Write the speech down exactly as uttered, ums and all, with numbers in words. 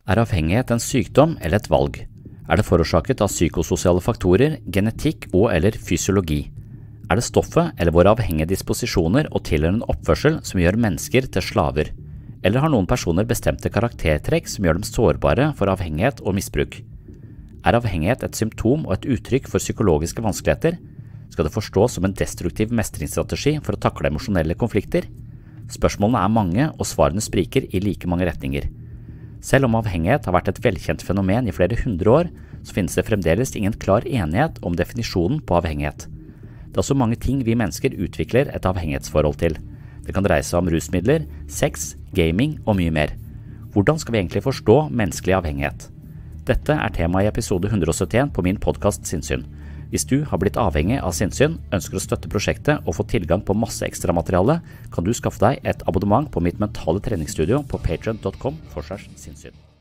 Er avhengighet en sykdom eller et valg? Er det forårsaket av psykososiale faktorer, genetikk og eller fysiologi? Er det stoffet eller våre avhengige disposisjoner og tilhørende oppførsel som gjør mennesker til slaver? Eller har noen personer bestemte karaktertrekk som gjør dem sårbare for avhengighet og misbruk? Er avhengighet et symptom og et uttrykk for psykologiske vanskeligheter? Skal det forstås som en destruktiv mestringsstrategi for å takle emosjonelle konflikter? Spørsmålene er mange, og svarene spriker i like mange retninger. Selv om avhengighet har vært et velkjent fenomen i flere hundre år, så finnes det fremdeles ingen klar enighet om definisjonen på avhengighet. Det er så mange ting vi mennesker utvikler et avhengighetsforhold til. Det kan dreie seg om rusmidler, sex, gaming og mye mer. Hvordan skal vi egentlig forstå menneskelig avhengighet? Dette er tema i episode hundre og syttien på min podcast Sinnsyn. Hvis du har blitt avhengig av sinnssyn, ønsker å støtte prosjektet og få tilgang på masse ekstra materiale, kan du skaffe deg et abonnement på mitt mentale treningsstudio på patreon punktum com slash sinnssyn.